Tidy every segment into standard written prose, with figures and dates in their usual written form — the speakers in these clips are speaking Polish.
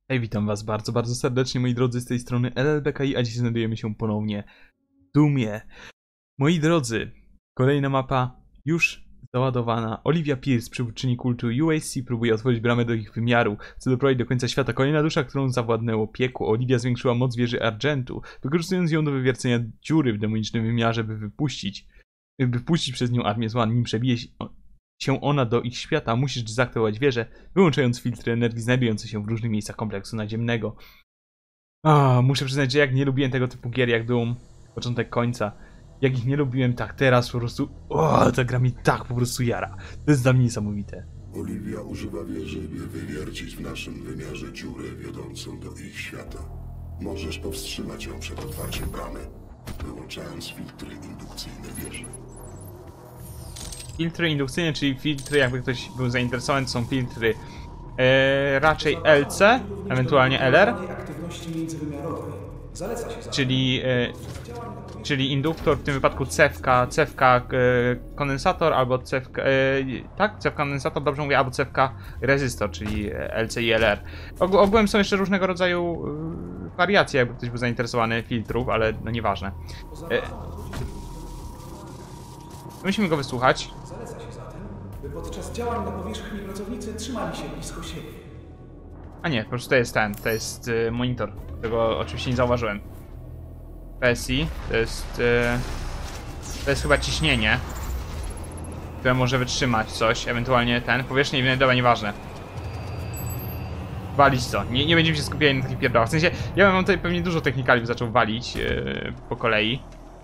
Hej, witam was bardzo, bardzo serdecznie, moi drodzy, z tej strony LLBKI, a dzisiaj znajdujemy się ponownie w Doomie. Moi drodzy, kolejna mapa już załadowana. Olivia Pierce, przywódczyni kultu UAC, próbuje otworzyć bramę do ich wymiaru. Chce doprowadzić do końca świata. Kolejna dusza, którą zawładnęło piekło. Olivia zwiększyła moc wieży Argentu, wykorzystując ją do wywiercenia dziury w demonicznym wymiarze, by wpuścić przez nią armię zła. Nim przebije się ona do ich świata, musisz dezaktywować wieżę, wyłączając filtry energii znajdujące się w różnych miejscach kompleksu naziemnego. Muszę przyznać, że jak nie lubiłem tego typu gier jak Doom, początek końca, jak ich nie lubiłem, tak teraz po prostu, ta gra mi tak po prostu jara. To jest dla mnie niesamowite. Olivia używa wieży, by wywiercić w naszym wymiarze dziurę wiodącą do ich świata. Możesz powstrzymać ją przed otwarciem bramy, wyłączając filtry indukcyjne wieży. Filtry indukcyjne, czyli filtry, jakby ktoś był zainteresowany, to są filtry raczej LC, ewentualnie LR, czyli induktor, w tym wypadku cewka kondensator, albo cewka, tak? Cewka kondensator, dobrze mówię, albo cewka rezystor, czyli LC i LR. Ogółem są jeszcze różnego rodzaju wariacje, jakby ktoś był zainteresowany filtrów, ale no nieważne. Musimy go wysłuchać. Zaleca się zatem, by podczas działań na powierzchni pracownicy trzymali się blisko siebie. A nie, po prostu to jest monitor, którego oczywiście nie zauważyłem. PSI, to jest chyba ciśnienie, które może wytrzymać coś, ewentualnie powierzchnię, dobra, nieważne. Walić to, nie będziemy się skupiali na takich pierdołach, w sensie, ja mam tutaj pewnie dużo technikali, by zaczął walić po kolei.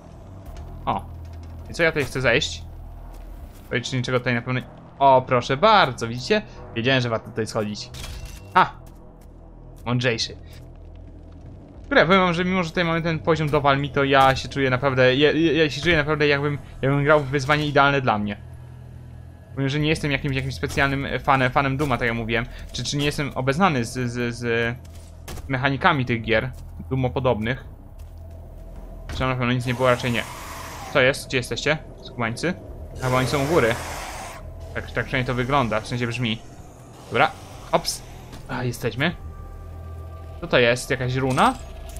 I co ja tutaj chcę zejść? Czy niczego tutaj na pewno... O, proszę bardzo, widzicie? Wiedziałem, że warto tutaj schodzić. Mądrzejszy. Powiem wam, że mimo, że tutaj mamy ten poziom dowal mi, to ja się czuję naprawdę... Ja się czuję naprawdę jakbym grał w wyzwanie idealne dla mnie. Powiem, że nie jestem jakimś specjalnym fanem Dooma, tak jak mówiłem. Czy nie jestem obeznany z mechanikami tych gier Doomopodobnych. Czy na pewno nic nie było, raczej nie. Co jest? Gdzie jesteście? Skubańcy? Bo oni są u góry. Tak przynajmniej to wygląda, w sensie brzmi. Dobra, ops. Jesteśmy. Co to jest? Jakaś runa?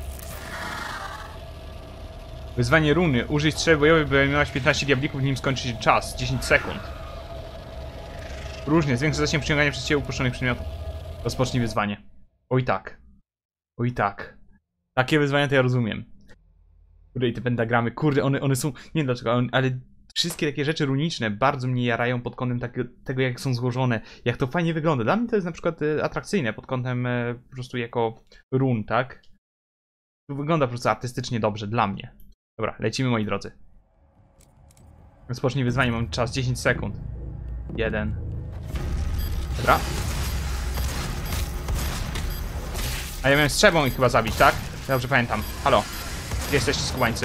Wyzwanie runy. Użyj strzelby bojowej, by eliminować 15 diablików, nim skończy się czas. 10 sekund. Różnie. Zwiększy zasięg przyciągania przez ciebie upuszczonych przedmiotów. Rozpocznij wyzwanie. Oj tak. Oj tak. Takie wyzwania to ja rozumiem. Kurde, i te pentagramy, kurde, one są, nie wiem dlaczego, ale wszystkie takie rzeczy runiczne bardzo mnie jarają pod kątem tego, jak są złożone, jak to fajnie wygląda. Dla mnie to jest na przykład atrakcyjne pod kątem po prostu jako run, tak? To wygląda po prostu artystycznie dobrze, dla mnie. Dobra, lecimy, moi drodzy. Rozpocznij wyzwanie, mam czas 10 sekund. 1. Dobra. A ja miałem strzebą ich chyba zabić, tak? Dobrze pamiętam. Halo. Gdzie jesteście, skubańcy?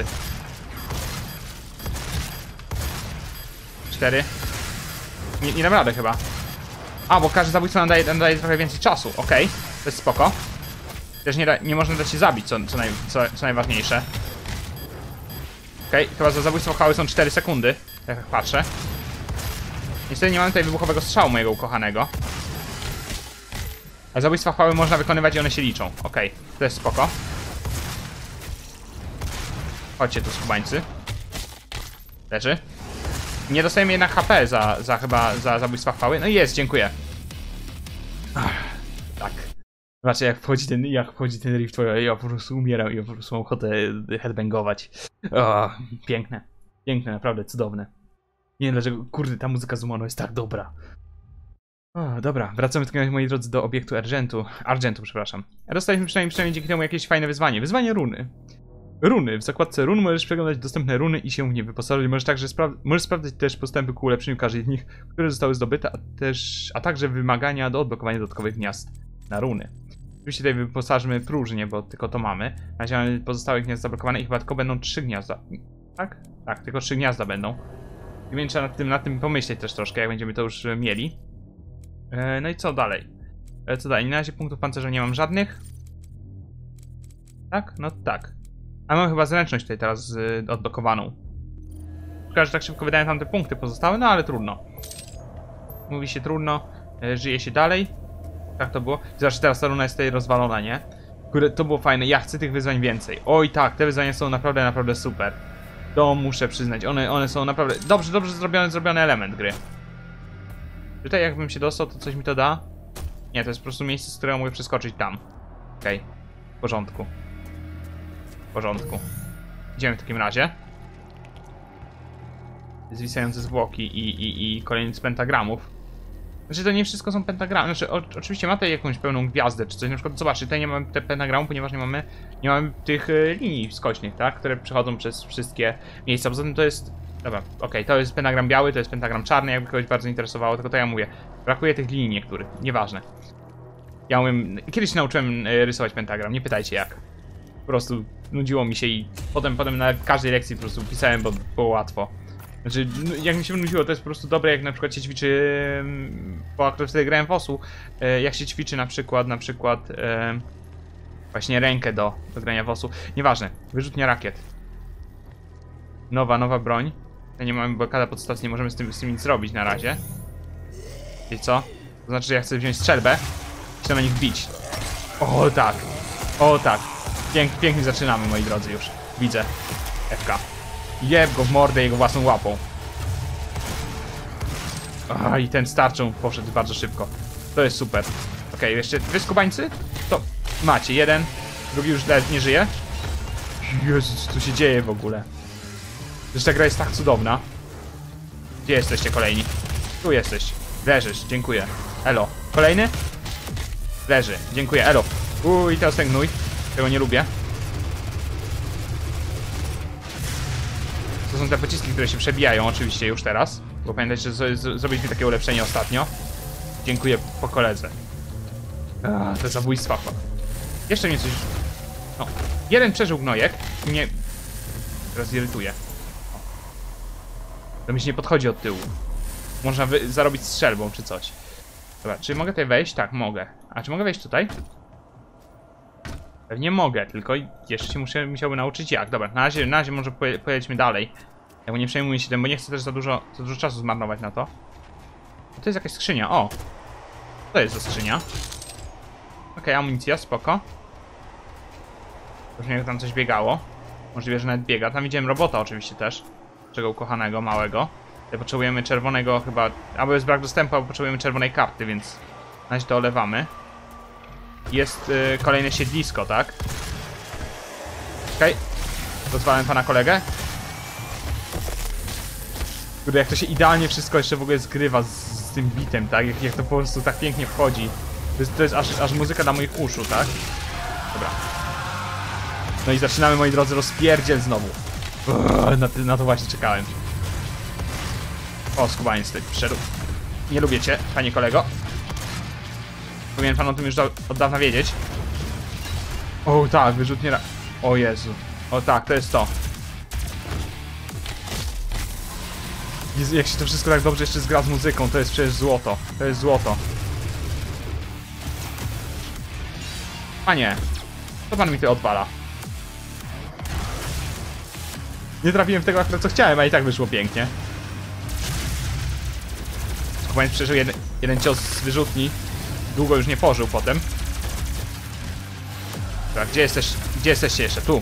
4. Nie dam rady chyba. Bo każdy zabójstwo nam daje trochę więcej czasu. Okej, to jest spoko. Też nie można dać się zabić, co najważniejsze. Chyba za zabójstwo chwały są 4 sekundy. Jak patrzę. Niestety nie mamy tutaj wybuchowego strzału mojego ukochanego. A zabójstwa chwały można wykonywać i one się liczą. To jest spoko. Chodźcie tu, skubańcy. Leży. Nie dostajemy jednak HP za zabójstwa chwały. No i jest, dziękuję. Tak. Zobaczcie, jak wchodzi ten rift, ja po prostu umieram i po prostu mam ochotę headbangować. Piękne. Piękne, naprawdę cudowne. Nie wiem dlaczego, kurde, ta muzyka z Umano jest tak dobra. Dobra, wracamy w takim razie, moi drodzy, do obiektu Argentu, przepraszam. Dostaliśmy przynajmniej dzięki temu jakieś fajne wyzwanie. Wyzwanie runy. Runy. W zakładce run możesz przeglądać dostępne runy i się w nie wyposażyć. Możesz także możesz sprawdzać też postępy ku ulepszeniu każdej z nich, które zostały zdobyte, a także wymagania do odblokowania dodatkowych gniazd na runy. Oczywiście tutaj wyposażmy próżnię, bo tylko to mamy. Na razie mamy pozostałe gniazda zablokowane i chyba tylko będą 3 gniazda. Tak? Tak, tylko 3 gniazda będą. I więc trzeba nad tym pomyśleć też troszkę, jak będziemy to już mieli. No i co dalej? Na razie punktów pancerza nie mam żadnych. Tak? No tak. A mam chyba zręczność tutaj teraz odblokowaną. Szkoda, że tak szybko wydają tam te punkty pozostałe, no ale trudno. Mówi się trudno, żyje się dalej. Tak to było. Zobacz, teraz ta runa jest tutaj rozwalona, nie? Kurde, to było fajne. Ja chcę tych wyzwań więcej. Oj tak, te wyzwania są naprawdę, naprawdę super. To muszę przyznać. One są naprawdę... Dobrze zrobiony element gry. Tutaj jakbym się dostał, to coś mi to da? Nie, to jest po prostu miejsce, z którego mogę przeskoczyć tam. Okej. W porządku. W porządku. Idziemy w takim razie. Zwisające zwłoki i kolejny z pentagramów. Znaczy to nie wszystko są pentagramy, znaczy oczywiście ma tutaj jakąś pełną gwiazdę czy coś, na przykład zobaczcie, tutaj nie mamy te pentagramu, ponieważ nie mamy tych linii skośnych, tak, które przechodzą przez wszystkie miejsca, poza tym to jest, dobra, okej, to jest pentagram biały, to jest pentagram czarny, jakby kogoś bardzo interesowało, tylko to ja mówię, brakuje tych linii niektórych, nieważne. Ja umiem, kiedyś się nauczyłem rysować pentagram, nie pytajcie jak, po prostu nudziło mi się i potem na każdej lekcji po prostu pisałem, bo było łatwo. Znaczy, jak mi się nudziło, to jest po prostu dobre, jak na przykład się ćwiczy, bo akurat wtedy grałem w OS-u, jak się ćwiczy na przykład właśnie rękę do grania w OS-u. Nieważne, wyrzutnia rakiet. Nowa broń. Nie mamy blokada podstaw, nie możemy z tym nic zrobić na razie. I co? To znaczy, że ja chcę wziąć strzelbę i chcę na nich bić. O tak, o tak. Pięknie zaczynamy, moi drodzy, już. Widzę. FK. Jeb go w mordę jego własną łapą. I ten starczą poszedł bardzo szybko. To jest super. Okej, jeszcze wy skubańcy? To macie, jeden. Drugi już nie żyje. Jezus, co tu się dzieje w ogóle? Przecież ta gra jest tak cudowna. Gdzie jesteście kolejni? Tu jesteś. Leżysz, dziękuję. Elo. Kolejny? Leży, dziękuję, elo. I teraz ten gnój. Tego nie lubię. To są te pociski, które się przebijają oczywiście już teraz. Bo pamiętajcie, że zrobiliśmy takie ulepszenie ostatnio. Dziękuję po koledze. Te zabójstwa. Jeszcze mnie coś... No. Jeden przeżył gnojek. Mnie... Teraz irytuje. To mi się nie podchodzi od tyłu. Można zarobić strzelbą czy coś. Dobra, czy mogę tutaj wejść? Tak, mogę. A czy mogę wejść tutaj? Pewnie mogę, tylko jeszcze się musiałbym nauczyć jak. Dobra, na razie może pojedźmy dalej. Jakby nie przejmuję się tym, bo nie chcę też za dużo czasu zmarnować na to. To jest jakaś skrzynia, o! To jest za skrzynia. Okej, amunicja, spoko. Już nie tam coś biegało. Możliwe, że nawet biega. Tam widziałem robota oczywiście też. Czego ukochanego, małego. Tutaj potrzebujemy czerwonego chyba... Albo jest brak dostępu, albo potrzebujemy czerwonej karty, więc... Na razie to olewamy. Jest kolejne siedlisko, tak? Okej. Rozwałem pana kolegę. Kurde, jak to się idealnie wszystko jeszcze w ogóle zgrywa z tym bitem, tak? Jak to po prostu tak pięknie wchodzi. To jest aż muzyka dla moich uszu, tak? Dobra. No i zaczynamy, moi drodzy, rozpierdziel znowu. Na to właśnie czekałem. O, skubaniec tutaj przyszedł. Nie lubię cię, panie kolego. Powinien pan o tym już od dawna wiedzieć. O tak, wyrzutnie o Jezu. O tak, to jest to. Jezu, jak się to wszystko tak dobrze jeszcze zgra z muzyką, to jest przecież złoto. To jest złoto. Panie, co pan mi tu odwala? Nie trafiłem w tego akurat co chciałem, a i tak wyszło pięknie. Skubaniec przeżył jeden cios z wyrzutni. Długo już nie pożył potem. Tak, gdzie jesteście jeszcze? Tu.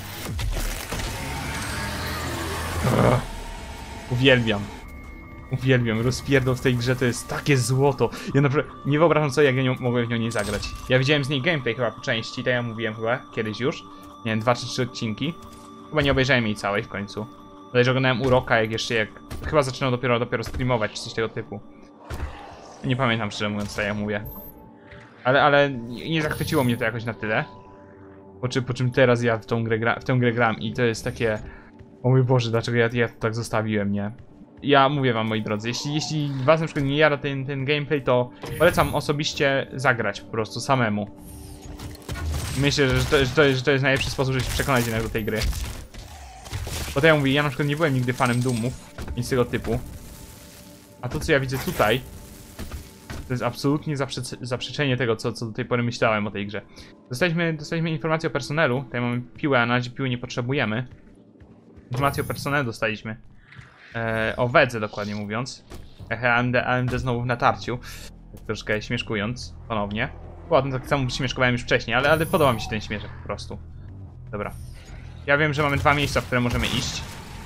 Uwielbiam. Rozpierdol w tej grze to jest takie złoto. Ja naprawdę nie wyobrażam sobie, jak ja mogłem w nią nie zagrać. Ja widziałem z niej gameplay chyba po części, tak ja mówiłem chyba kiedyś już. Nie wiem, 2 czy 3 odcinki. Chyba nie obejrzałem jej całej w końcu. Bodajże oglądałem Uroka, jak chyba zaczynał dopiero streamować, czy coś tego typu. Nie pamiętam, szczerze mówiąc, tak jak mówię. Ale nie zachwyciło mnie to jakoś na tyle. Po czym teraz ja w tę grę gram i to jest takie... O mój Boże, dlaczego ja to tak zostawiłem, nie? Ja mówię wam, moi drodzy, jeśli was na przykład nie jara ten gameplay, to polecam osobiście zagrać po prostu samemu. Myślę, że to jest najlepszy sposób, żeby się przekonać jednak do tej gry. Bo tak jak mówię, ja na przykład nie byłem nigdy fanem Doomów, nic tego typu. A to, co ja widzę tutaj, to jest absolutnie zaprzeczenie tego, co do tej pory myślałem o tej grze. Dostaliśmy informację o personelu. Tutaj mamy piłę, a na razie piły nie potrzebujemy. Informację o personelu dostaliśmy. O Wedze, dokładnie mówiąc. AMD znowu w natarciu. Troszkę śmieszkując ponownie. Ładno, tak samo śmieszkowałem już wcześniej, ale podoba mi się ten śmieszek po prostu. Dobra. Ja wiem, że mamy 2 miejsca, w które możemy iść.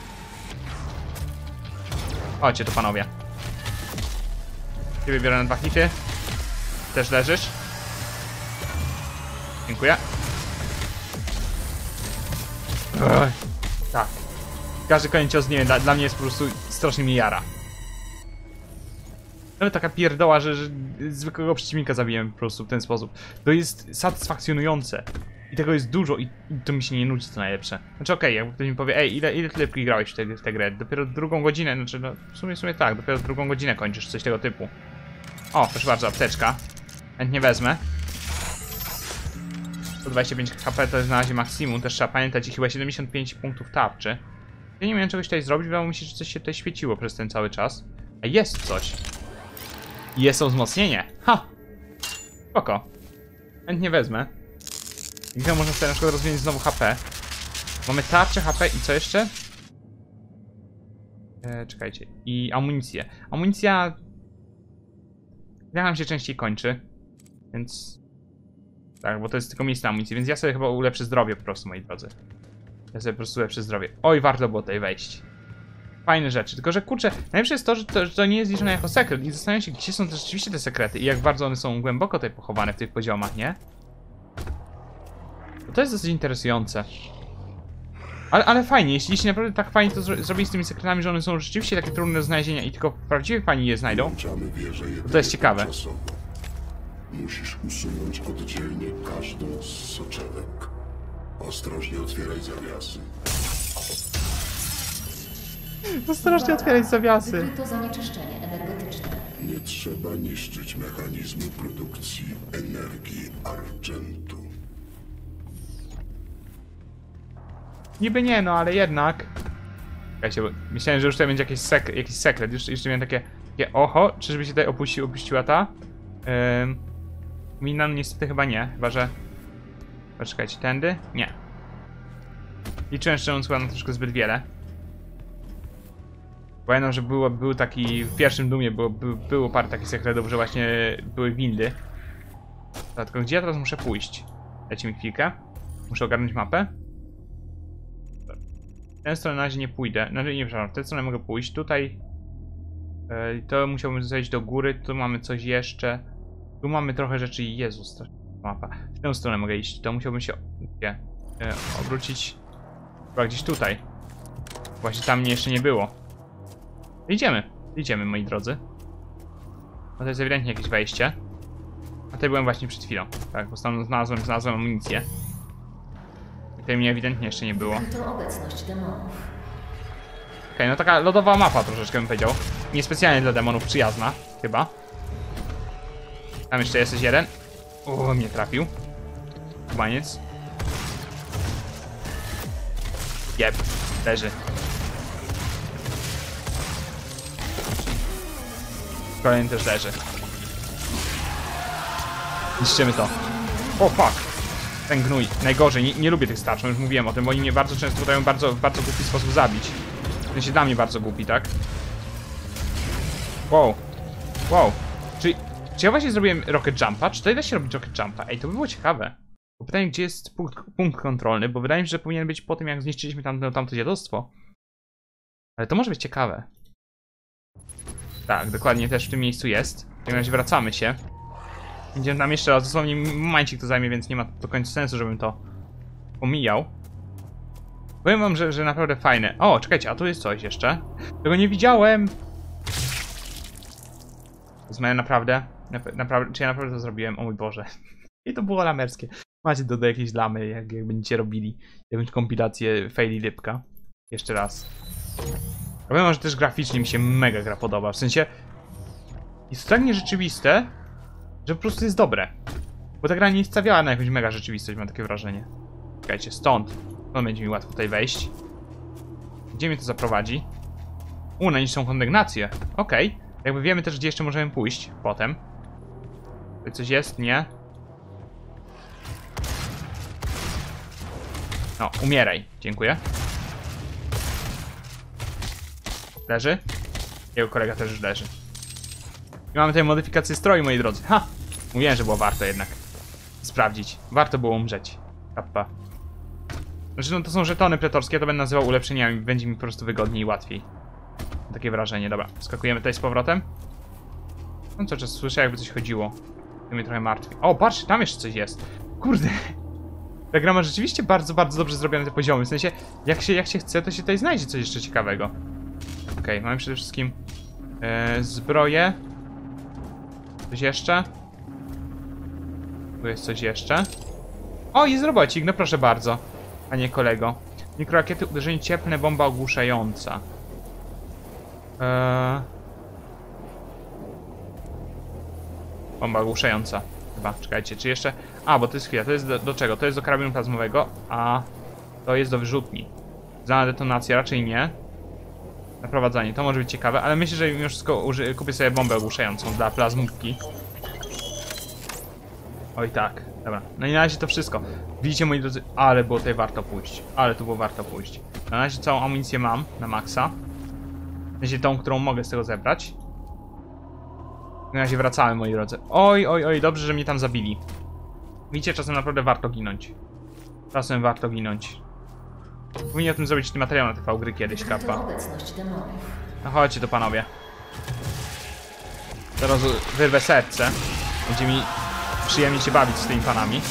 Chodźcie tu, panowie. Ciebie biorę na 2 hity. Też leżysz. Dziękuję. Ech, tak. Każdy kolejny cios, nie wiem, dla mnie jest po prostu strasznie mi jara. Ale taka pierdoła, że zwykłego przeciwnika zabiłem po prostu w ten sposób. To jest satysfakcjonujące. I tego jest dużo i to mi się nie nudzi, co najlepsze. Znaczy okej, jakby ktoś mi powie, ej, ile tyle grałeś w tę grę? Dopiero 2 godzinę, znaczy no w sumie tak, dopiero 2 godzinę kończysz, coś tego typu. O, proszę bardzo, apteczka. Chętnie wezmę. 125 HP to jest na razie maksimum, też trzeba pamiętać i chyba 75 punktów tarczy. Ja nie miałem czegoś tutaj zrobić, wydawało mi się, że coś się tutaj świeciło przez ten cały czas. A jest coś. I jest to wzmocnienie. Ha! Spoko. Chętnie wezmę. I to można sobie na przykład rozwijać znowu HP. Mamy tarczę, HP i co jeszcze? Czekajcie. I amunicję. Amunicja... jak nam się częściej kończy. Więc... tak, bo to jest tylko miejsce na amunicji, więc ja sobie chyba ulepszę zdrowie po prostu, moi drodzy. Ja sobie po prostu ulepszę zdrowie. Oj, warto było tutaj wejść. Fajne rzeczy, tylko że kurczę, najlepsze jest to, że to nie jest liczone jako sekret i zastanawiam się, gdzie są też rzeczywiście te sekrety i jak bardzo one są głęboko tutaj pochowane w tych poziomach, nie? To jest dosyć interesujące. Ale fajnie, jeśli naprawdę tak fajnie to zrobili z tymi sekretami, że one są rzeczywiście takie trudne do znalezienia i tylko prawdziwie fani je znajdą, to jest ciekawe. Musisz usunąć oddzielnie każdą z soczewek. Ostrożnie otwieraj zawiasy. Ostrożnie otwierać zawiasy. Wykryto zanieczyszczenie energetyczne. Nie trzeba niszczyć mechanizmu produkcji energii argentu. Niby nie, no ale jednak. Słuchajcie, bo myślałem, że już tutaj będzie jakiś sekret. Już miałem takie oho, czyżby się tutaj opuściła ta? Mina niestety chyba nie, chyba że... poczekajcie, tędy? Nie. Liczyłem, że on chyba na troszkę zbyt wiele. Pamiętam, że był taki... w pierwszym Doomie było parę takich sekretów, że właśnie były windy. Tylko gdzie ja teraz muszę pójść? Dajcie mi chwilkę. Muszę ogarnąć mapę. W tę stronę na razie nie pójdę. Znaczy nie, przepraszam, w tę stronę mogę pójść. Tutaj... to musiałbym zejść do góry. Tu mamy coś jeszcze. Tu mamy trochę rzeczy i Jezus, straszna mapa. W tę stronę mogę iść. To musiałbym się obrócić. Chyba gdzieś tutaj. Właśnie tam mnie jeszcze nie było. Idziemy, moi drodzy. No to jest ewidentnie jakieś wejście. A tutaj byłem właśnie przed chwilą. Tak, bo tam znalazłem amunicję. I tutaj mnie ewidentnie jeszcze nie było. Wykryto obecność demonów. Okej, no taka lodowa mapa troszeczkę bym powiedział. Niespecjalnie dla demonów przyjazna, chyba. Tam jeszcze jesteś jeden. O, mnie trafił. Kubaniec. Jeb, leży. Kolejny też leży. Niszczymy to. O, fuck. Ten gnój. Najgorzej. Nie lubię tych starczy, już mówiłem o tym, bo oni mnie bardzo często udają w bardzo głupi sposób zabić. W sensie dla mnie bardzo głupi, tak? Wow. Wow. Czy ja właśnie zrobiłem rocket jumpa? Czy to da się robić rocket jumpa? Ej, to by było ciekawe. Bo pytanie, gdzie jest punkt kontrolny, bo wydaje mi się, że powinien być po tym, jak zniszczyliśmy tamto dziadostwo. Ale to może być ciekawe. Tak, dokładnie też w tym miejscu jest. W takim razie wracamy się. Idziemy tam jeszcze raz, dosłownie momencik to zajmie, więc nie ma do końca sensu, żebym to pomijał. Powiem wam, że naprawdę fajne. O, czekajcie, a tu jest coś jeszcze. Tego nie widziałem! Z moje naprawdę, czy ja naprawdę to zrobiłem? O mój Boże. I to było lamerskie. Macie do jakiejś lamy, jak będziecie robili jakąś kompilację faili Lipka. Jeszcze raz. Powiem wam, że też graficznie mi się mega gra podoba. W sensie jest to tak nierzeczywiste, że po prostu jest dobre. Bo ta gra nie stawiała na jakąś mega rzeczywistość, mam takie wrażenie. Czekajcie, stąd będzie mi łatwo tutaj wejść. Gdzie mnie to zaprowadzi? Na niż są kondygnacje. Okej. Jakby wiemy też, gdzie jeszcze możemy pójść potem. Tutaj coś jest? Nie. No, umieraj. Dziękuję. Leży? Jego kolega też już leży. I mamy tutaj modyfikację stroju, moi drodzy. Ha! Mówiłem, że było warto jednak. sprawdzić. Warto było umrzeć. Kappa. Znaczy, no to są żetony pretorskie, ja to będę nazywał ulepszeniami. Będzie mi po prostu wygodniej i łatwiej. Takie wrażenie. Dobra, skakujemy tutaj z powrotem. No cały czas słyszę, jakby coś chodziło. To mnie trochę martwi. O, patrz, tam jeszcze coś jest. Kurde. Ta gra ma rzeczywiście bardzo, bardzo dobrze zrobione te poziomy. W sensie, jak się chce, to się tutaj znajdzie coś jeszcze ciekawego. Okej, mamy przede wszystkim zbroję. Coś jeszcze? Tu jest coś jeszcze. O, jest robocik, no proszę bardzo. Panie kolego. Mikrorakiety, uderzenie cieplne, bomba ogłuszająca. Bomba ogłuszająca. Chyba, czekajcie, czy jeszcze... A, bo to jest chwila, to jest do czego? To jest do karabinu plazmowego, a to jest do wyrzutni. Znana detonacja, raczej nie. Naprowadzanie, to może być ciekawe, ale myślę, że mimo wszystko kupię sobie bombę ogłuszającą dla plazmówki. Oj tak, dobra. No i na razie to wszystko. Widzicie, moi drodzy, ale było tutaj warto pójść. Ale tu było warto pójść. Na razie całą amunicję mam na maksa. W sensie tą, którą mogę z tego zebrać. Na razie wracamy, moi drodzy. Oj, oj, oj, dobrze, że mnie tam zabili. Widzicie, czasem naprawdę warto ginąć. Czasem warto ginąć. Powinien o tym zrobić materiał na TV gry kiedyś, kappa. Obecność demonów. No chodźcie to, panowie. Zaraz wyrwę serce. Będzie mi przyjemnie się bawić z tymi panami.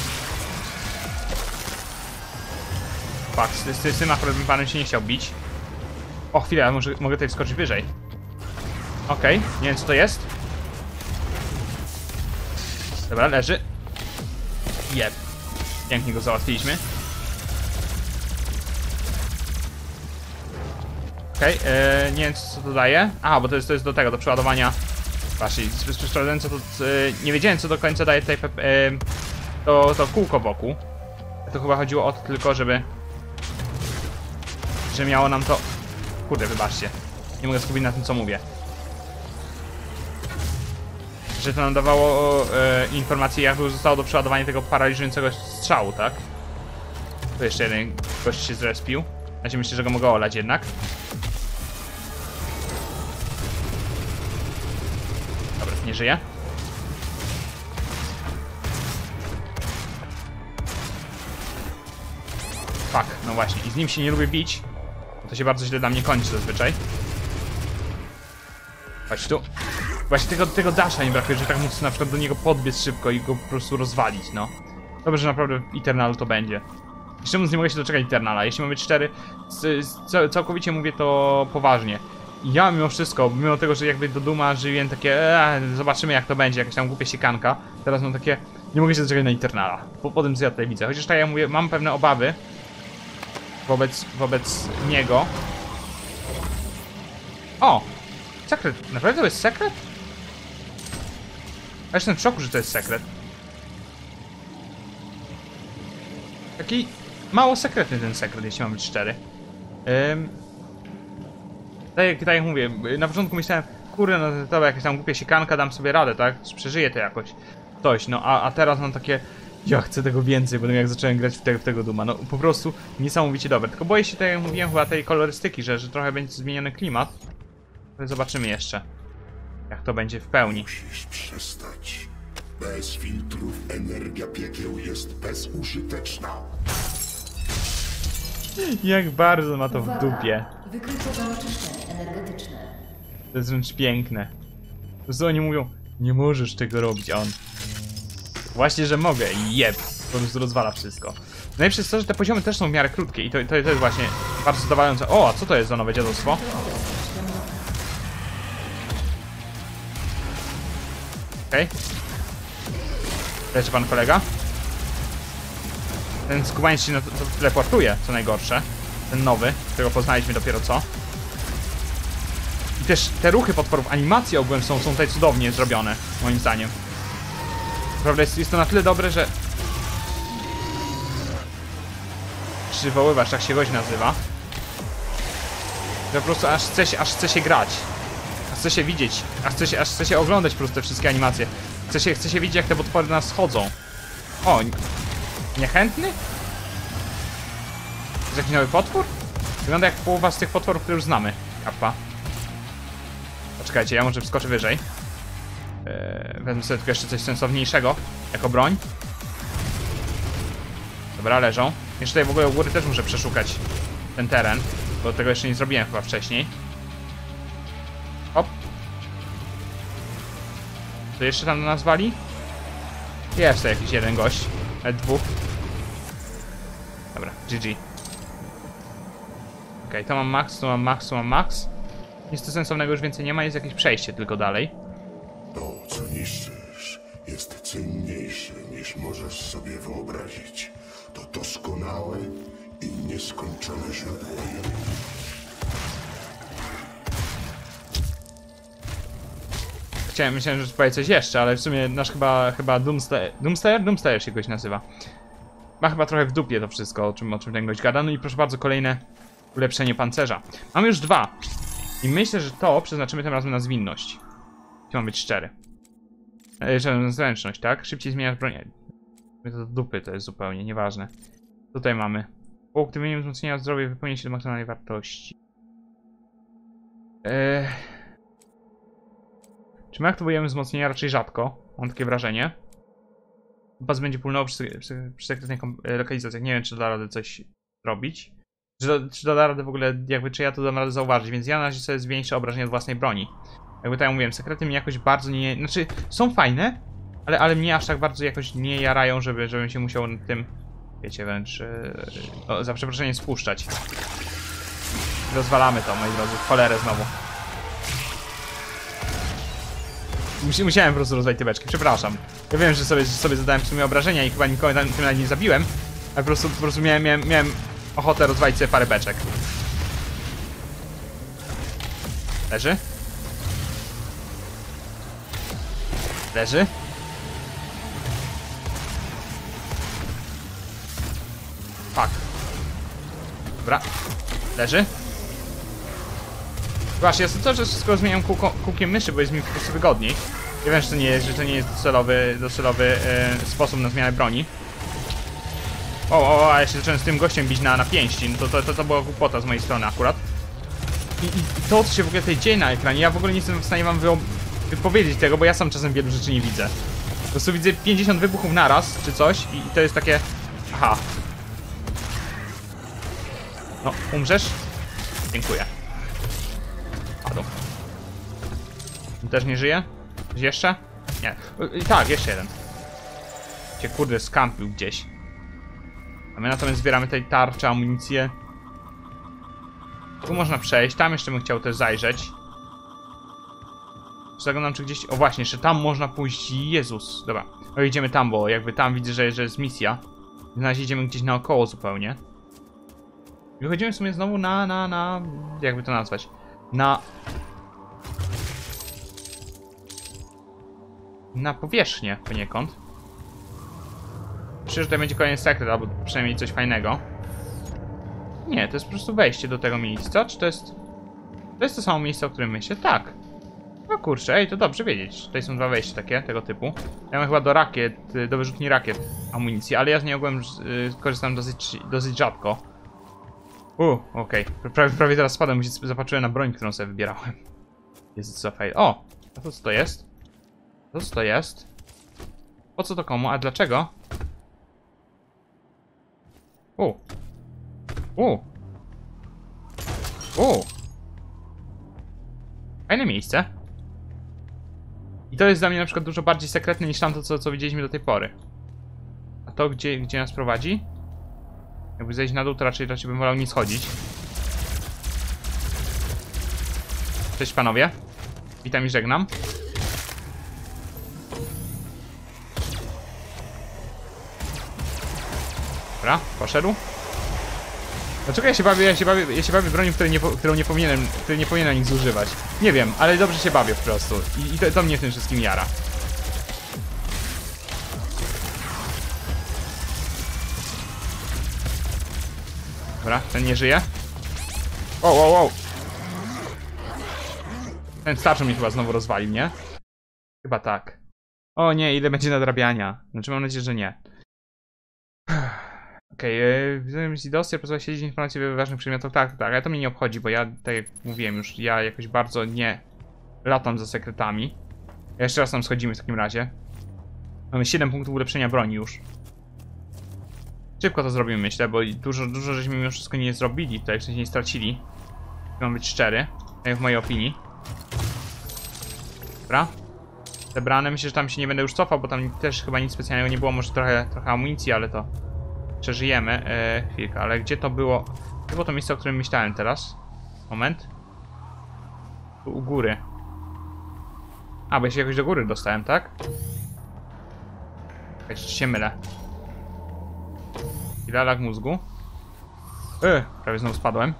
Fakt, z tym akurat panem się nie chciał bić. O, chwilę, ja mogę tutaj wskoczyć wyżej. Okej, nie wiem co to jest. Dobra, leży. Jeb. Pięknie go załatwiliśmy. Okej, nie wiem co to daje. Aha, bo to jest do tego, do przeładowania. Właśnie, sprawdzałem co to... nie wiedziałem co do końca daje tutaj to kółko wokół. To chyba chodziło o to tylko, żeby... że miało nam to... Kurde, wybaczcie. Nie mogę skupić na tym co mówię. Że to nam dawało informację, jak zostało do przeładowania tego paraliżującego strzału, tak? Tu jeszcze jeden gość się zrespił. Znaczy myślę, że go mogę olać jednak. Dobra, nie żyje. Fuck, no właśnie. I z nim się nie lubię bić. To się bardzo źle dla mnie kończy zazwyczaj. Chodź tu. Właśnie tego dasha mi brakuje, że tak móc na przykład do niego podbiec szybko i go po prostu rozwalić, no. Dobrze, że naprawdę w Eternalu to będzie. Jeszcze nie mogę się doczekać Eternala. Jeśli mamy 4, całkowicie mówię to poważnie. Ja mimo wszystko, mimo tego, że jakby do Duma żyłem takie, zobaczymy jak to będzie, jakaś tam głupia siekanka. Teraz mam takie, nie mogę się doczekać na Eternala. Po tym co ja tutaj widzę. Chociaż tak jak mówię, mam pewne obawy wobec niego. O! Sekret. Naprawdę to jest sekret? Ja jestem w szoku, że to jest sekret. Taki mało sekretny ten sekret, jeśli mam być 4. Tak jak mówię, na początku myślałem, kurde, no to jakaś tam głupia siekanka, dam sobie radę, tak? Przeżyję to jakoś. Coś, no a teraz mam takie, ja chcę tego więcej, bo jak zacząłem grać w tego Duma, no po prostu niesamowicie dobre. Tylko boję się, tak jak mówiłem, chyba tej kolorystyki, że trochę będzie zmieniony klimat. Ale zobaczymy jeszcze, jak to będzie w pełni. Musisz przestać. Bez filtrów energia piekieł jest bezużyteczna. Jak bardzo ma to w dupie. Wykryto zanieczyszczenie energetyczne. To jest wręcz piękne. Po prostu oni mówią, nie możesz tego robić, a on... Właśnie, że mogę. Jeb. Po prostu rozwala wszystko. Najlepsze jest to, że te poziomy też są w miarę krótkie i to jest właśnie bardzo zadowalające. O, a co to jest za nowe dziadostwo? Okej. Leży pan kolega. Ten skubaniec się to teleportuje, co najgorsze. Ten nowy, którego poznaliśmy dopiero co. I też te ruchy potworów, animacje ogółem są tutaj cudownie zrobione, moim zdaniem. Naprawdę jest to na tyle dobre, że... Przywoływacz, tak się goś nazywa. Że po prostu aż chce się grać. Aż chce się widzieć. Aż chce się oglądać po prostu te wszystkie animacje. Chce się widzieć, jak te potwory na nas schodzą. O, niechętny? Jest jakiś nowy potwór? Wygląda jak połowa z tych potworów, które już znamy. Kappa. Poczekajcie, ja może wskoczę wyżej. Wezmę sobie tylko jeszcze coś sensowniejszego jako broń. Dobra, leżą. Jeszcze tutaj w ogóle u góry też muszę przeszukać ten teren, bo tego jeszcze nie zrobiłem chyba wcześniej. Hop. To jeszcze tam do nas wali? Jest to jakiś jeden gość. Nawet dwóch. Dobra, GG. Okej, to mam max, to mam max, to mam max. Nic tu sensownego już więcej nie ma, jest jakieś przejście tylko dalej. To, co niszczysz, jest cenniejsze niż możesz sobie wyobrazić. To doskonałe i nieskończone źródło jodu. Myślałem, że powie coś jeszcze, ale w sumie nasz chyba Doomslayer się goś nazywa. Ma chyba trochę w dupie to wszystko, o czym ten gość gada. No i proszę bardzo, kolejne ulepszenie pancerza. Mam już 2. I myślę, że to przeznaczymy tym razem na zwinność. Mam być szczery. Na zręczność, tak? Szybciej zmieniasz broń. To do dupy to jest zupełnie, nieważne. Tutaj mamy. Po aktywowaniu wzmocnienia zdrowia wypełnia się do maksymalnej wartości. Czy my aktywujemy wzmocnienia? Raczej rzadko. Mam takie wrażenie. Pas będzie pulnował przy sekretnych lokalizacjach. Nie wiem, czy da radę coś robić. Czy da radę w ogóle, jakby, czy ja to dam radę zauważyć. Więc ja na razie sobie zwiększę obrażenia od własnej broni. Jakby tak jak mówiłem, sekrety mnie jakoś bardzo nie... Znaczy, są fajne, ale mnie aż tak bardzo jakoś nie jarają, żebym się musiał nad tym, wiecie, wręcz za przeproszeniem spuszczać. Rozwalamy to, moi drodzy, w cholerę znowu. Musiałem po prostu rozwalić te beczki, przepraszam. Ja wiem, że sobie zadałem w sumie obrażenia i chyba nikogo tym nawet nie zabiłem, ale po prostu miałem ochotę rozwalić sobie parę beczek. Leży? Leży? Fuck. Dobra. Leży? Właśnie, ja to, że wszystko zmieniam kółkiem myszy, bo jest mi po prostu wygodniej. Ja wiem, że to nie jest docelowy sposób na zmianę broni. A ja się zacząłem z tym gościem bić na pięści, no to była głupota z mojej strony akurat. I to, co się w ogóle tutaj dzieje na ekranie, ja w ogóle nie jestem w stanie wam wypowiedzieć tego, bo ja sam czasem wielu rzeczy nie widzę. Po prostu widzę 50 wybuchów naraz, czy coś i to jest takie... Aha. No, umrzesz? Dziękuję. Padł. On też nie żyje? Coś jeszcze? Nie. Tak, jeszcze jeden. Cię kurde skampił gdzieś. A my natomiast zbieramy tutaj tarczę, amunicję. Tu można przejść, tam jeszcze bym chciał też zajrzeć. Zaglądam, czy gdzieś... O właśnie, jeszcze tam można pójść. Jezus, dobra. No idziemy tam, bo jakby tam widzę, że jest misja. Na razie idziemy gdzieś naokoło zupełnie. Wychodzimy w sumie znowu na... Jakby to nazwać? Na powierzchnię poniekąd. Myślę, że tutaj będzie kolejny sekret, albo przynajmniej coś fajnego. Nie, to jest po prostu wejście do tego miejsca. Czy to jest... To jest to samo miejsce, o którym myślę? Tak. No kurczę, ej, to dobrze wiedzieć. Tutaj są 2 wejścia takie, tego typu. Ja mam chyba do rakiet, do wyrzutni rakiet amunicji, ale ja z niej ogółem korzystam dosyć rzadko. Okej. Prawie teraz spadłem, bo się zapatrzyłem na broń, którą sobie wybierałem. Jest co fajne. O! A to co to jest? To co to jest? Po co to komu? A dlaczego? Fajne miejsce. I to jest dla mnie na przykład dużo bardziej sekretne niż tamto, co widzieliśmy do tej pory. A to gdzie nas prowadzi? Jakby zejść na dół, to raczej bym wolał nie schodzić. Cześć panowie. Witam i żegnam. Dobra, poszedł. Dlaczego ja się bawię bronią, której nie powinienem nic zużywać? Nie wiem, ale dobrze się bawię po prostu. I to mnie w tym wszystkim jara. Dobra, ten nie żyje. Wow. Ten starszy mnie chyba znowu rozwalił, nie? Chyba tak. O nie, ile będzie nadrabiania. Znaczy mam nadzieję, że nie. Okej, widzę misji dossier, pozwala siedzieć informacje o ważnych przedmiotach. Tak, ale to mnie nie obchodzi, bo ja, tak jak mówiłem już, ja jakoś bardzo nie latam za sekretami. Jeszcze raz tam schodzimy w takim razie. Mamy 7 punktów ulepszenia broni już. Szybko to zrobimy, myślę, bo dużo żeśmy mimo wszystko nie zrobili tutaj, w sensie nie stracili. Mam być szczery, w mojej opinii. Dobra. Zebrane, myślę, że tam się nie będę już cofał, bo tam też chyba nic specjalnego nie było, może trochę amunicji, ale to przeżyjemy. Chwilkę, ale gdzie to było? To było to miejsce, o którym myślałem teraz. Moment. Tu u góry. A, bo ja się jakoś do góry dostałem, tak? Jeszcze się mylę. Chwila, lag mózgu. Prawie znowu spadłem.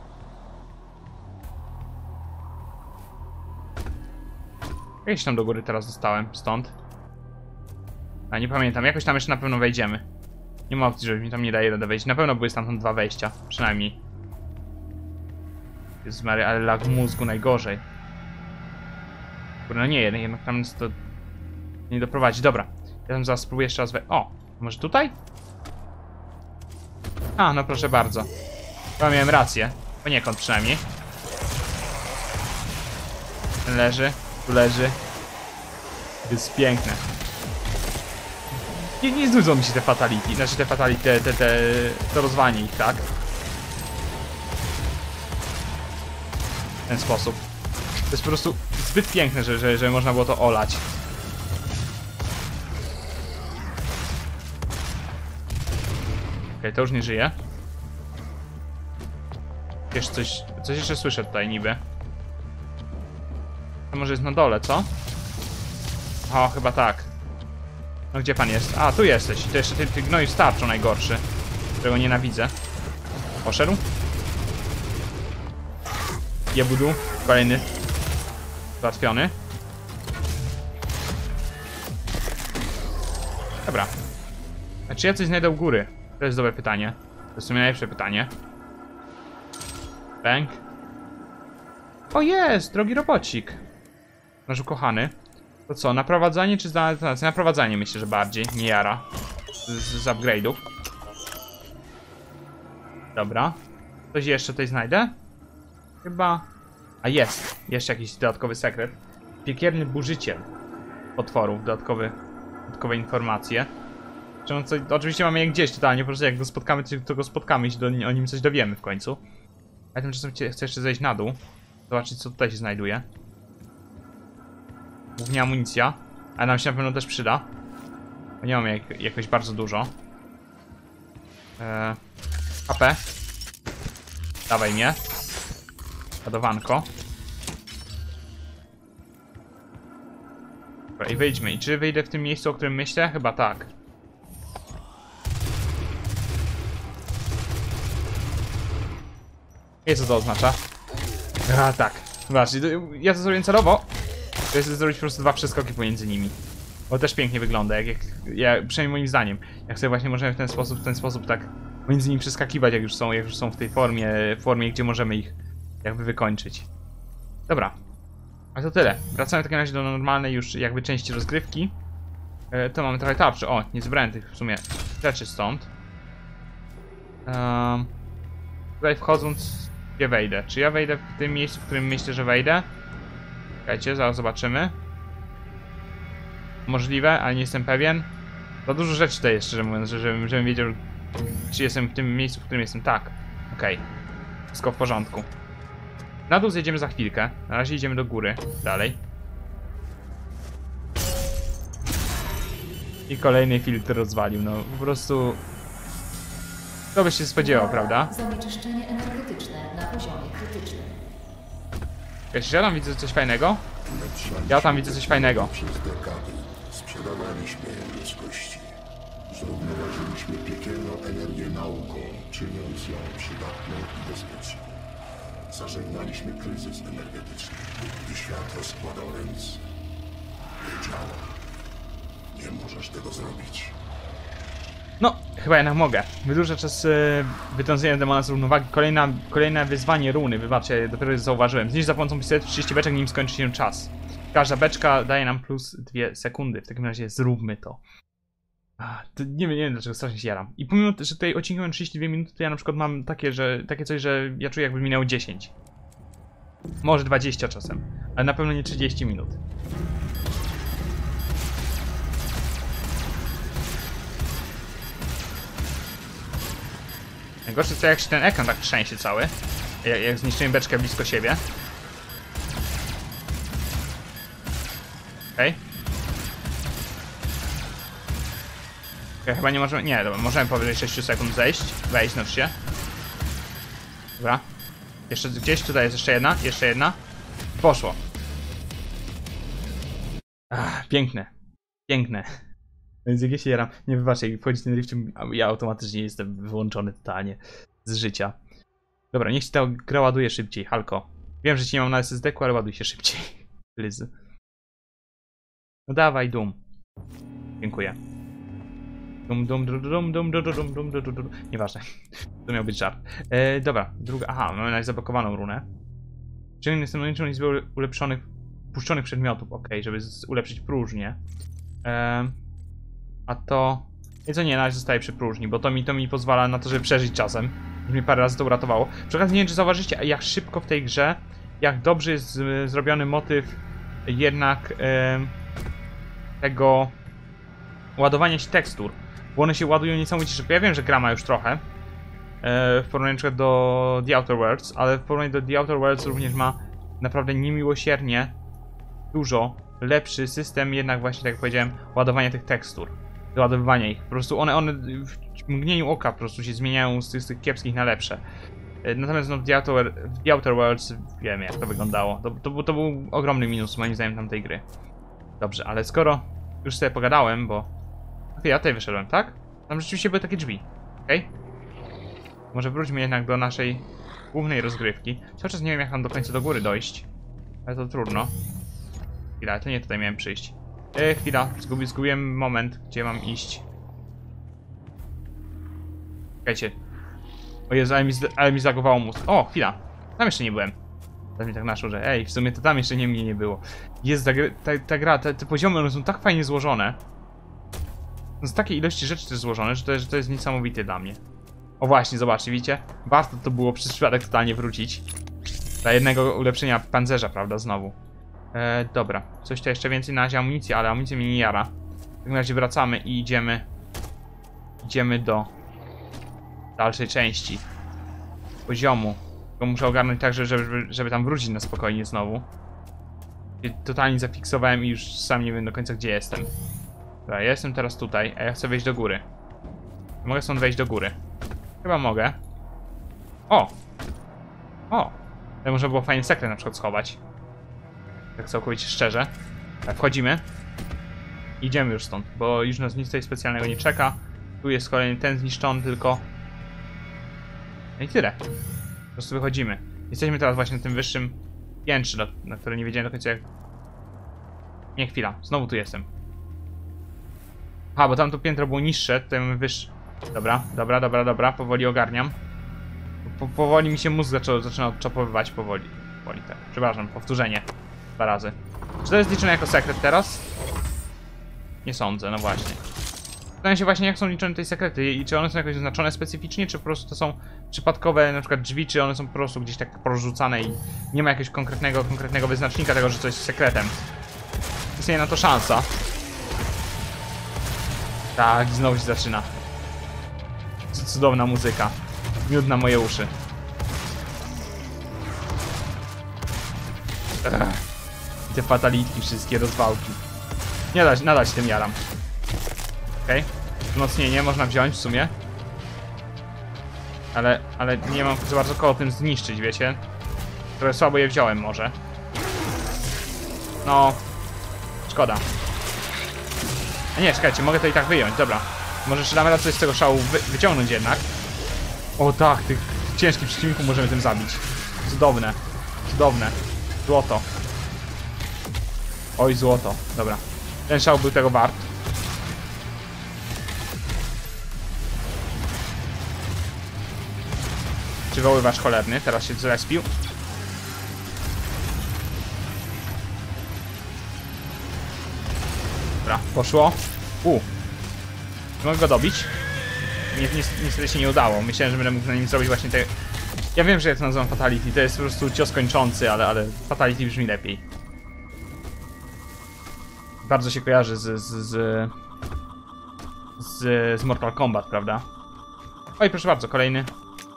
Jakieś tam do góry teraz dostałem, stąd. A nie pamiętam, jakoś tam jeszcze na pewno wejdziemy. Nie ma opcji, żeby mi tam nie daje rady wejść. Na pewno były stamtąd 2 wejścia, przynajmniej. Jezus Mary, ale lag mózgu najgorzej. Kurde, no nie, jednak tam jest to nie doprowadzi. Dobra, ja tam zaraz spróbuję jeszcze raz O, może tutaj? A, no proszę bardzo. Chyba miałem rację, poniekąd przynajmniej. Ten leży, tu leży. To jest piękne. Nie znudzą mi się te fatality, znaczy te fatality, to rozwanie ich, tak? W ten sposób. To jest po prostu zbyt piękne, że można było to olać. Okej, to już nie żyje. Wiesz, coś jeszcze słyszę tutaj niby. To może jest na dole, co? O, chyba tak. No gdzie pan jest? A, tu jesteś. To jeszcze ty gnoju starczą najgorszy, którego nienawidzę. Poszedł? Jebudu. Kolejny. Załatwiony. Dobra. A czy ja coś znajdę u góry? To jest dobre pytanie. To jest w sumie najlepsze pytanie. Bang. O jest! Drogi robocik. Nasz ukochany. To co, naprowadzanie czy znalezienie? Naprowadzanie myślę, że bardziej. Nie jara. Z upgrade'ów. Dobra. Coś jeszcze tutaj znajdę? Chyba... A jest! Jeszcze jakiś dodatkowy sekret. Piekielny burzyciel potworów. Dodatkowe informacje. Oczywiście mamy je gdzieś totalnie, po prostu jak go spotkamy, to go spotkamy i się o nim coś dowiemy w końcu. A tymczasem chcę jeszcze zejść na dół. Zobaczyć, co tutaj się znajduje. Głównie amunicja. Ale nam się na pewno też przyda. Bo nie mamy jakoś bardzo dużo. HP. Dawaj mnie. Ładowanko. Dobra, i wyjdźmy. I czy wyjdę w tym miejscu, o którym myślę? Chyba tak. I co to oznacza? A tak. Właśnie, ja to zrobię celowo. To jest zrobić po prostu 2 przeskoki pomiędzy nimi. Bo też pięknie wygląda, przynajmniej moim zdaniem. Jak sobie właśnie możemy w ten sposób tak między nimi przeskakiwać, jak już są w tej formie, gdzie możemy ich jakby wykończyć. Dobra. A to tyle. Wracamy w takim razie do normalnej już jakby części rozgrywki. To mamy trochę tarczy. O, nie zebrałem tych w sumie rzeczy stąd. Tutaj wchodząc, gdzie wejdę? Czy ja wejdę w tym miejscu, w którym myślę, że wejdę? Czekajcie, zaraz zobaczymy. Możliwe, ale nie jestem pewien. Za dużo rzeczy tutaj jest, szczerze mówiąc, żebym wiedział, czy jestem w tym miejscu, w którym jestem. Tak. Okej. Wszystko w porządku. Na dół zjedziemy za chwilkę. Na razie idziemy do góry. Dalej. I kolejny filtr rozwalił. No po prostu... Kto by się spodziewał, prawda? Zanieczyszczenie energetyczne na poziomie krytycznym. Jeśli ja tam widzę coś fajnego? Ja tam widzę coś fajnego. Przez dekady sprzedawaliśmy je ludzkości. Zrównoważyliśmy piekielną energię nauką, czyniąc ją przydatną i bezpieczną. Zażegnaliśmy kryzys energetyczny, gdy świat rozkładał ręce. Wiedziałem. Nie możesz tego zrobić. No, chyba jednak mogę. Wydłuża czas wytrącenia demona z równowagi. Kolejne wyzwanie runy. Wybaczcie, dopiero zauważyłem. Zniszcz za pomocą pistoletu 30 beczek, nim skończy się czas. Każda beczka daje nam plus 2 sekundy. W takim razie zróbmy to. Nie wiem dlaczego strasznie się jaram. I pomimo, że tutaj odcinki mam 32 minuty, to ja na przykład mam takie coś, że ja czuję, jakby minęło 10. Może 20 czasem. Ale na pewno nie 30 minut. Najgorsze to jak się ten ekran tak trzęsie cały. Jak zniszczymy beczkę blisko siebie. Okej. Chyba nie możemy... Nie, dobra, możemy powyżej 6 sekund zejść. Wejść, znaczy się. Dobra. Jeszcze gdzieś, tutaj jest jeszcze jedna. Jeszcze jedna. Poszło. Piękne. Piękne. Więc jak ja się jaram... Nie, wybaczcie, jak wchodzi ten rift, ja automatycznie jestem wyłączony totalnie z życia. Dobra, niech się ta gra ładuje szybciej. Halko. Wiem, że ci nie mam na SSD-ku, ale ładuj się szybciej. Lizy. No dawaj, Doom. Dziękuję. Nieważne. To miał być żart. Dobra, druga. Aha, mamy na zablokowaną runę. Czyli jestem liczbą liczbę ulepszonych, puszczonych przedmiotów. Ok, żeby ulepszyć próżnię. A to. I co nie, na razie zostaje przy próżni, bo to mi pozwala na to, żeby przeżyć czasem. Już mi parę razy to uratowało. Przy okazji nie wiem, czy zauważycie, jak szybko w tej grze, jak dobrze jest zrobiony motyw jednak tego ładowania się tekstur. Bo one się ładują niesamowicie szybko. Ja wiem, że gra ma już trochę w porównaniu na przykład do The Outer Worlds, ale w porównaniu do The Outer Worlds również ma naprawdę niemiłosiernie dużo lepszy system jednak właśnie, tak jak powiedziałem, ładowania tych tekstur. Doładowywania ich. Po prostu one w mgnieniu oka po prostu się zmieniają z tych kiepskich na lepsze. Natomiast no, w The Outer Worlds wiem, jak to wyglądało. To był ogromny minus moim zdaniem tamtej gry. Dobrze, ale skoro już sobie pogadałem, bo... Ja tutaj wyszedłem, tak? Tam rzeczywiście były takie drzwi. Okej? Może wróćmy jednak do naszej głównej rozgrywki. Cały czas nie wiem, jak tam do końca do góry dojść. Ale to trudno. Chwila, to nie tutaj miałem przyjść. Chwila, zgubiłem moment, gdzie mam iść. Czekajcie. O Jezu, ale mi zlagowało mózg. O, chwila. Tam jeszcze nie byłem. Teraz mi tak naszło, że ej, w sumie to tam jeszcze mnie nie było. Jest ta gra, te poziomy, one są tak fajnie złożone. Z takiej ilości rzeczy też złożone, że to jest niesamowite dla mnie. O właśnie, zobaczcie, widzicie? Warto to było przez przypadek totalnie wrócić. Dla jednego ulepszenia pancerza, prawda, znowu. Dobra, coś tu jeszcze więcej na razie amunicji, ale amunicja mnie nie jara. W takim razie wracamy i idziemy do dalszej części poziomu. Tylko muszę ogarnąć tak, żeby tam wrócić na spokojnie znowu. Totalnie zafiksowałem i już sam nie wiem do końca, gdzie jestem. Dobra, ja jestem teraz tutaj, a ja chcę wejść do góry. Mogę stąd wejść do góry. Chyba mogę. O! O! To można było fajny sekret na przykład schować. Tak całkowicie szczerze. Tak, wchodzimy. Idziemy już stąd, bo już nas nic tutaj specjalnego nie czeka. Tu jest kolejny ten zniszczony tylko. No i tyle. Po prostu wychodzimy. Jesteśmy teraz właśnie na tym wyższym piętrze, na które nie wiedziałem do końca jak... Nie, chwila. Znowu tu jestem. Aha, bo tamto piętro było niższe, tutaj mamy wyższe. Dobra. Powoli ogarniam. Powoli mi się mózg zaczyna odczapowywać. Powoli, tak. Przepraszam, powtórzenie. 2 razy. Czy to jest liczone jako sekret teraz? Nie sądzę, no właśnie. Zastanawiam się właśnie, jak są liczone te sekrety i czy one są jakoś oznaczone specyficznie, czy po prostu to są przypadkowe na przykład drzwi, czy one są po prostu gdzieś tak porzucane i nie ma jakiegoś konkretnego wyznacznika tego, że coś jest sekretem. Istnieje na to szansa. Tak, znowu się zaczyna. Cudowna muzyka. Miód na moje uszy. Te fatalitki, wszystkie rozwałki. Nadal się tym jaram. Okej. Wzmocnienie można wziąć w sumie. Ale nie mam za bardzo koło tym zniszczyć, wiecie? Trochę słabo je wziąłem może. No. Szkoda. A nie, czekajcie, mogę to i tak wyjąć, dobra. Może jeszcze damy radę coś z tego szału wyciągnąć jednak. O tak, tych ciężkich przeciwników możemy tym zabić. Cudowne. Cudowne. Złoto. Oj, złoto. Dobra. Ten szał był tego wart. Przywoływacz cholerny, teraz się zrespił. Dobra, poszło. Mogę go dobić. Niestety się nie udało. Myślałem, że będę mógł na nim zrobić właśnie te... Ja wiem, że ja to nazywam fatality. To jest po prostu cios kończący, ale fatality brzmi lepiej. Bardzo się kojarzy z Mortal Kombat, prawda? Oj, proszę bardzo, kolejny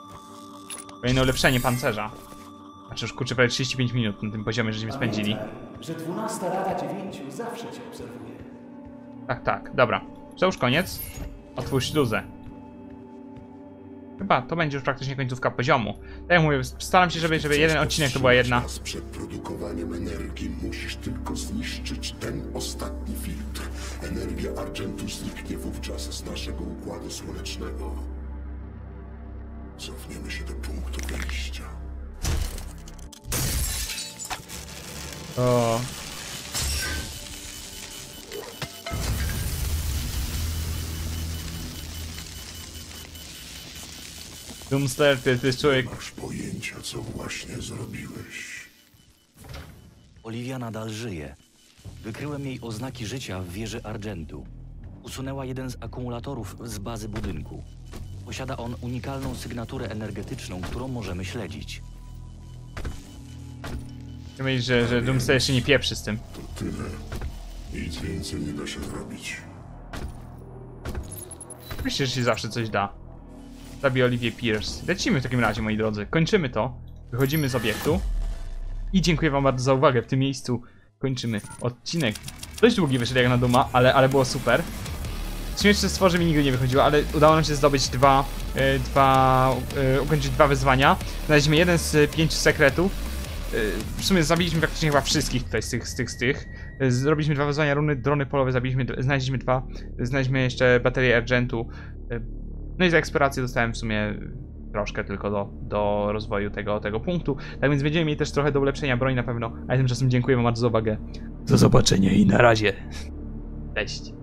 Kolejne ulepszenie pancerza. Znaczy już kurczę prawie 35 minut na tym poziomie, żeśmy spędzili. Pamiętaj, że 12 Rada 9 zawsze cię obserwuje. Tak, dobra. To już koniec. Otwórz śluzę. Chyba to będzie już praktycznie końcówka poziomu. Tak jak mówię, staram się, żeby jeden odcinek to była jedna. Czas przed produkowaniem energii musisz tylko zniszczyć ten ostatni filtr. Energia Argentu zniknie wówczas z naszego układu słonecznego. Cofniemy się do punktu wyjścia. O. Doomslayer, ty jest człowiek. Masz pojęcia, co właśnie zrobiłeś. Oliwia nadal żyje. Wykryłem jej oznaki życia w wieży Argentu. Usunęła jeden z akumulatorów z bazy budynku. Posiada on unikalną sygnaturę energetyczną, którą możemy śledzić. Myślisz, że Doomslayer się nie pieprzy z tym. To tyle. Nic więcej nie da się zrobić. Myślę, że się zawsze coś da. Zabij Olivię Pierce. Lecimy w takim razie, moi drodzy. Kończymy to. Wychodzimy z obiektu. I dziękuję wam bardzo za uwagę. W tym miejscu kończymy odcinek. Dość długi wyszedł jak na Duma, ale było super. Śmieszne stworzy mi nigdy nie wychodziło, ale udało nam się zdobyć ukończyć dwa wyzwania. Znaleźliśmy jeden z 5 sekretów. W sumie zabiliśmy praktycznie chyba wszystkich tutaj z tych. Zrobiliśmy 2 wyzwania runy, drony polowe znaleźliśmy 2. Znaleźliśmy jeszcze baterię Argentu. No i za eksplorację dostałem w sumie troszkę tylko do rozwoju tego punktu. Tak więc będziemy mieli też trochę do ulepszenia broni na pewno. A tymczasem dziękuję wam bardzo za uwagę. Do zobaczenia i na razie. Cześć.